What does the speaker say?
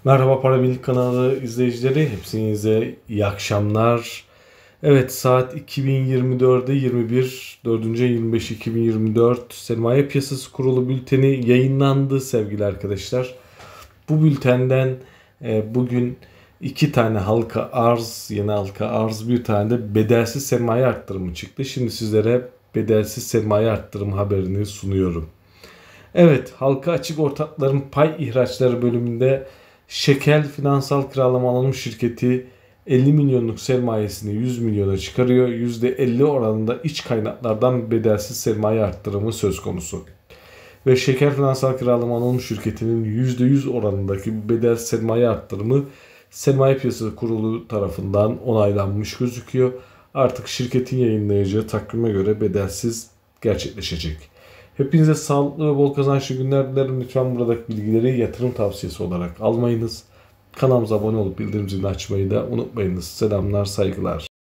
Merhaba Para Birlik kanalı izleyicileri, hepinize iyi akşamlar. Evet, saat 2024'de 4. ay 25 2024 Sermaye Piyasası Kurulu bülteni yayınlandı sevgili arkadaşlar. Bu bültenden bugün iki tane halka arz, yeni halka arz, bir tane de bedelsiz sermaye arttırımı çıktı. Şimdi sizlere bedelsiz sermaye arttırımı haberini sunuyorum. Evet, halka açık ortakların pay ihraçları bölümünde Şekel Finansal Kiralama Anonim Şirketi 50 milyonluk sermayesini 100 milyona çıkarıyor. %50 oranında iç kaynaklardan bedelsiz sermaye arttırımı söz konusu. Ve Şeker Finansal Kiralama Anonim Şirketi'nin %100 oranındaki bedelsiz sermaye arttırımı Sermaye Piyasası Kurulu tarafından onaylanmış gözüküyor. Artık şirketin yayınlayacağı takvime göre bedelsiz gerçekleşecek. Hepinize sağlıklı ve bol kazançlı günler dilerim. Lütfen buradaki bilgileri yatırım tavsiyesi olarak almayınız. Kanalımıza abone olup bildirim zilini açmayı da unutmayınız. Selamlar, saygılar.